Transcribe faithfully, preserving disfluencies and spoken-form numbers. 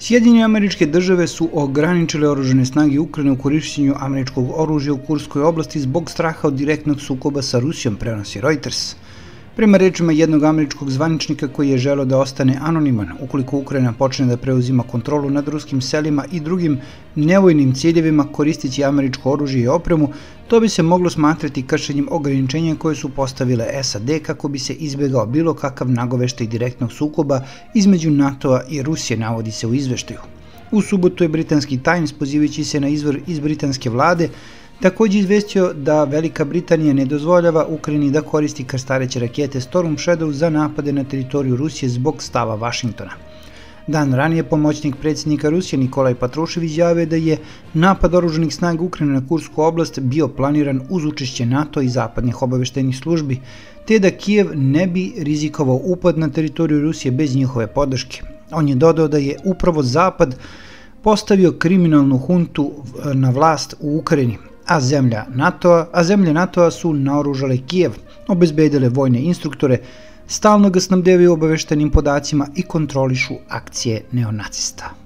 Sjedinjene Američke Države su ograničile oružane snage Ukrajine u korišćenju američkog oružja u Kurskoj oblasti zbog straha od direktnog sukoba sa Rusijom, prenosi Reuters. Prema rečima jednog američkog zvaničnika koji je želeo da ostane anoniman, ukoliko Ukrajina počne da preuzima kontrolu nad ruskim selima i drugim nevojnim ciljevima koristeći američko oružje i opremu, to bi se moglo smatrati kršenjem ograničenja koje su postavile S A D kako bi se izbegao bilo kakav nagoveštaj direktnog sukoba između NATO-a i Rusije, navodi se u izveštaju. U subotu je britanski Times, pozivajući se na izvor iz britanske vlade, također izvestio da Velika Britanija ne dozvoljava Ukrajini da koristi krstareće rakete Storm Shadow za napade na teritoriju Rusije zbog stava Vašingtona. Dan ranije pomoćnik predsjednika Rusije Nikolaj Patrušev izjavio da je napad oružanih snaga Ukrajine na Kursku oblast bio planiran uz učešće NATO i zapadnih obaveštajnih službi, te da Kijev ne bi rizikovao upad na teritoriju Rusije bez njihove podrške. On je dodao da je upravo Zapad postavio kriminalnu huntu na vlast u Ukrajini, a zemlja NATO-a, a zemlje NATO-a su naoružale Kijev, obezbedile vojne instruktore, stalno ga snabdevaju obaveštajnim podacima i kontrolišu akcije neonacista.